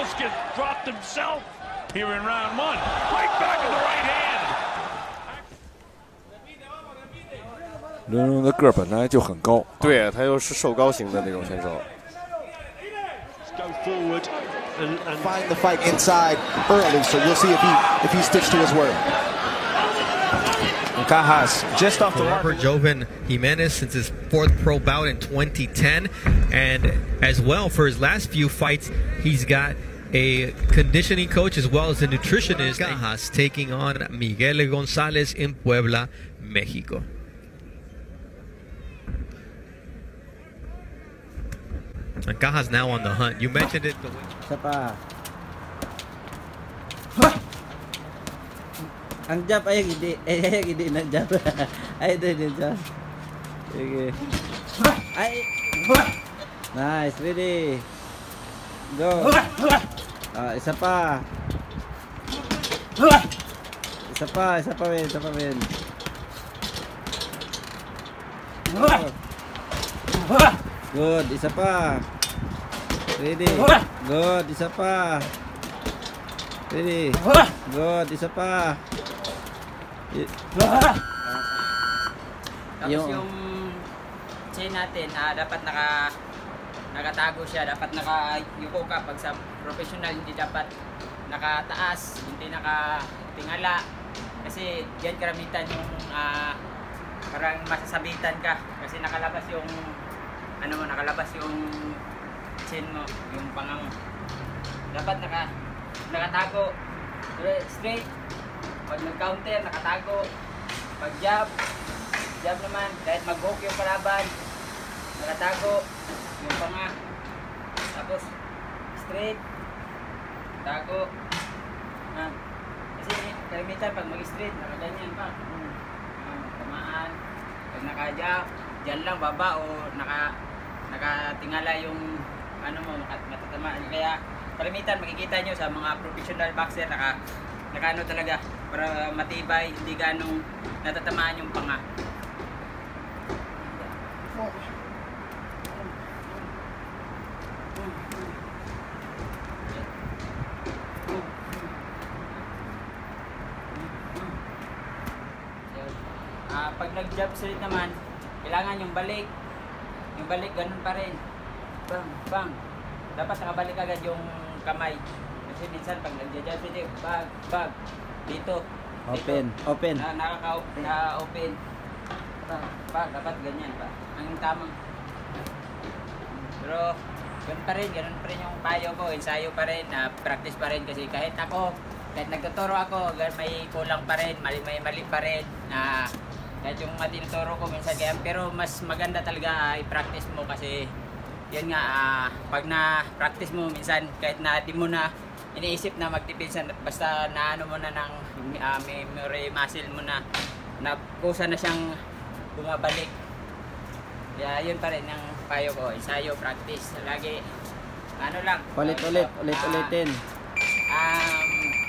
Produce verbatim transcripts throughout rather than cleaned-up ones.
almost gets dropped himself here in round one. Right back in the right hand. 伦伦的个儿本来就很高， 对，他又是瘦高型的那种选手。 Go forward and, and find the fight inside early, so you'll see if he if he sticks to his word. Cajas just off the mark. Robert Joven Jimenez since his fourth pro bout in twenty ten, and as well for his last few fights, he's got a conditioning coach as well as a nutritionist. Cajas taking on Miguel Gonzalez in Puebla, Mexico. And Cajas now on the hunt. You mentioned it. Isa pa. Ang jab ay hindi, ay hindi na jab. Ay hindi jab. Sige. Ay. Nice, ready. Go. Ah, isa pa. Isa pa, isa pa rin, isa pa rin. Good, isa pa. Ready. Good, isa pa. Ready. Good, isa pa. Tapos yung, yung chain natin, ah, dapat naka nakatago siya, dapat nakayuko ka. Pag sa professional, hindi dapat nakataas, hindi nakatingala. Kasi yan karamitan yung ah, parang masasabitan ka kasi nakalabas yung ano mo, nakalabas yung chin mo, yung panga mo. Dapat naka nakatago. Straight. Pag nag-counter, nakatago. Pag jab, jab naman, kahit mag-hook yung kalaban, nakatago yung panga. Tapos straight, tago. Ah. Kasi kalimitan pag mag-straight, nakaganyan pa. Ah, tamaan. Pag naka-jab, dyan lang baba o naka nakatingala yung ano mo, matatamaan. Kaya kalimitan makikita nyo sa mga professional boxer, naka nakaano talaga para matibay, hindi ganong natatamaan yung panga. Ah, pag nag-jab straight naman, kailangan yung balik. Yung balik ganun pa rin. Bang, bang. Dapat nakabalik agad yung kamay. Kasi minsan pag nag-jab straight, bag, bag. Dito. Open, dito. open. Na, nakaka-open. Na open. Bag, bag. Dapat ganyan pa. Ang tamang. Pero, ganun pa rin. Ganun pa rin yung payo ko. Ensayo pa rin. Uh, practice pa rin. Kasi kahit ako, kahit nagtuturo ako, may kulang pa rin. Mali, may mali pa rin. Na, uh, kahit yung matinuturo ko minsan kaya, pero mas maganda talaga uh, i-practice mo kasi yan nga, uh, pag na-practice mo minsan kahit na di mo na iniisip na magtipinsan, basta na ano mo na ng uh, memory muscle mo na na kusa na siyang bumabalik. Kaya yun pa rin ang payo ko, ensayo, practice lagi, ano lang Ulit-ulit, ulit-ulitin. Um,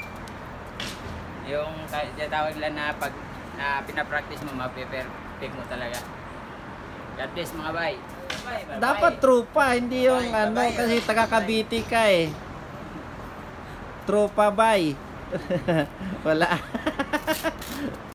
yung tawag lang na pag na pinapractice mo, mape-perfect mo talaga. God bless mga bay. Bye, bye, Dapat bye. trupa, hindi yung Bye, ano, bye, kasi bye, taga Cavite ka eh. Trupa bay. Wala.